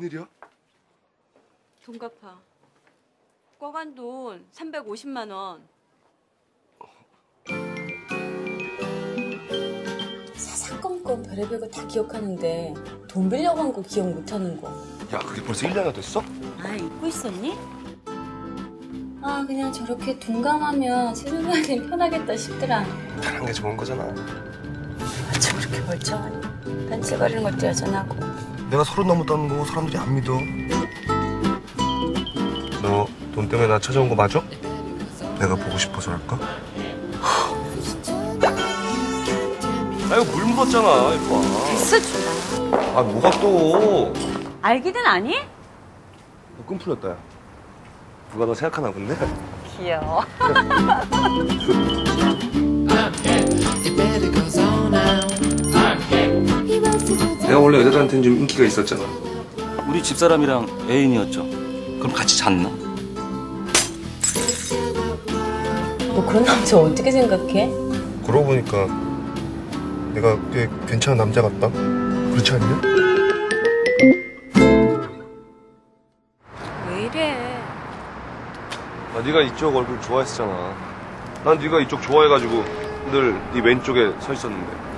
웬일이야? 돈 갚아. 꿔간 돈 350만 원. 사사건건 별의별 거 다 기억하는데 돈 빌려고 한 거 기억 못하는 거. 야, 그게 벌써 1년이나 됐어? 아, 잊고 있었니? 아, 그냥 저렇게 둔감하면 세상이 편하겠다 싶더라. 편한 게 좋은 거잖아. 저렇게 멀쩡하니. 딴짓거리는 것도 여전하고. 내가 30 넘었다는 거 사람들이 안 믿어. 너 돈 때문에 나 찾아온 거 맞아? 내가 보고 싶어서랄까? 아, 이거 물 묻었잖아, 이거. 됐어, 준아. 아, 뭐가 또. 알기는 아니? 너 꿈 풀렸다, 야. 누가 너 생각하나 본데? 귀여워. 내가 원래 여자들한테는 좀 인기가 있었잖아. 우리 집사람이랑 애인이었죠. 그럼 같이 잤나? 너 그런 남자 어떻게 생각해? 그러고 보니까 내가 꽤 괜찮은 남자 같다. 그렇지 않냐? 왜 이래? 아, 네가 이쪽 얼굴 좋아했었잖아. 난 네가 이쪽 좋아해가지고 늘 네 왼쪽에 서 있었는데.